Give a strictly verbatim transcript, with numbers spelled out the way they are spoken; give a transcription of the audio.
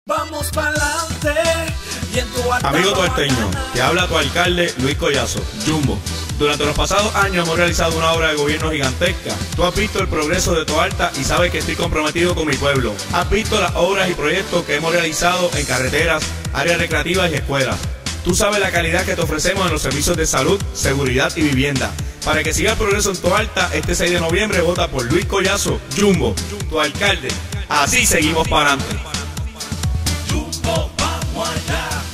Vamos pa'lante y en tu Amigo tuerteño, te habla tu alcalde Luis Collazo, Jumbo. Durante los pasados años hemos realizado una obra de gobierno gigantesca. Tú has visto el progreso de Toalta y sabes que estoy comprometido con mi pueblo. Has visto las obras y proyectos que hemos realizado en carreteras, áreas recreativas y escuelas. Tú sabes la calidad que te ofrecemos en los servicios de salud, seguridad y vivienda. Para que siga el progreso en Toalta, este seis de noviembre vota por Luis Collazo, Jumbo, tu alcalde. Así seguimos para adelante. Jumbo, vamos allá.